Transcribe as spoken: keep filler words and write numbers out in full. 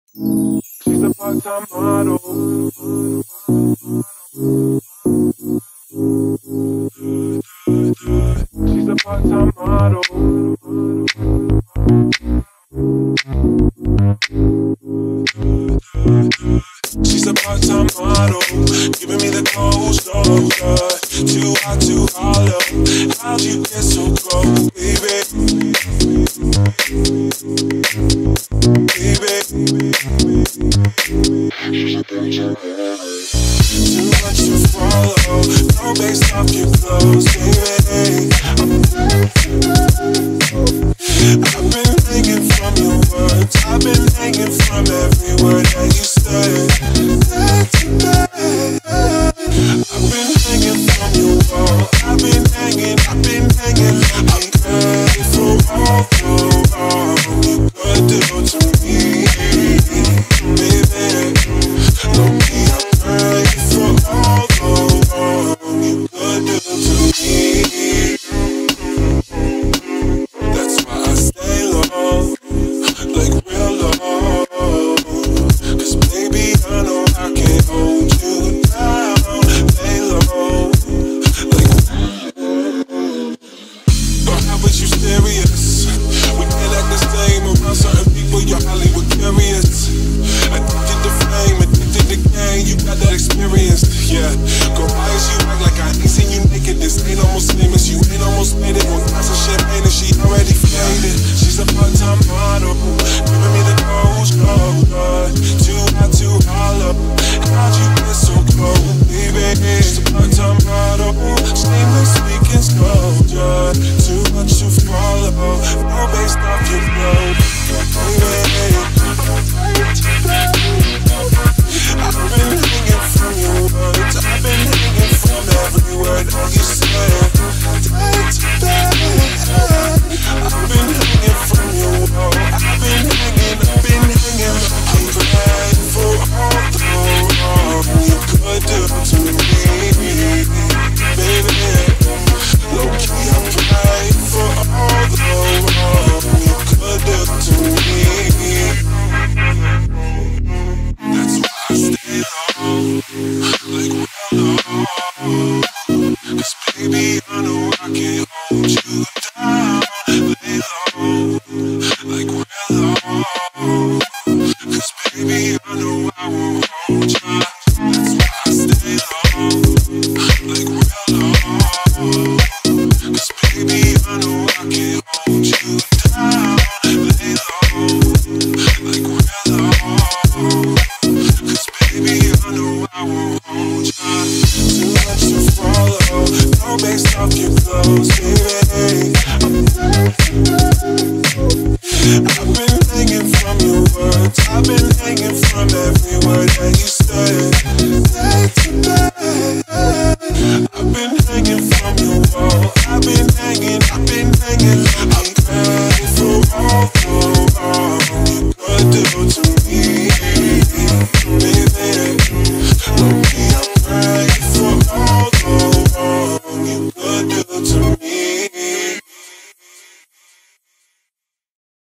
She's a part-time model. She's a part-time model. She's a part-time model, giving me the cold shoulder. Too hot to hollow. How'd you get so cold, baby? Baby. Too much to follow. No base off your clothes, baby. I've been hanging from your words. I've been hanging from every word that you say. I've been hanging from your wall. I've been hanging, I've been hanging. I'm ready for all the wrong you could do to me, baby. Don't be afraid for all the wrong you could do to me. That's why I stay low, like real low. Cause baby, I know I can't hold you down. Lay low, like but how was you serious? We can't act the same around certain people. You're Hollywood curious. Addicted to fame, addicted to game. You got that experience, yeah. Go buy as you act like I ain't seen you naked. This ain't almost famous. You ain't almost made it. One glass of champagne and she already faded. She's a part-time model, giving me the cold shoulder. Too hot to hollow. How'd you get so cold, baby? She's a part-time model, shameless speaking sculpture. Too much to follow. No based off your blood, baby. I've been hanging from your words. I've been hanging from every word that you said. I've been hanging from your wall. I've been hanging, I've been hanging. I'm ready for all the wrong you could do to me, baby. Low key, I'm ready for all the wrong you could do to me. That's why I stay low, like real low. Cause baby, I know I can't hold you down. Lay low, like real low. Cause baby, I know I won't hold you. That's why I stay low, like real low. Cause baby, I know I can't hold you down. Lay low, like real low. Cause baby, I know I won't hold you. Too much to follow. No based off your clothes, baby. I've been hanging from your words. I've been hanging from every word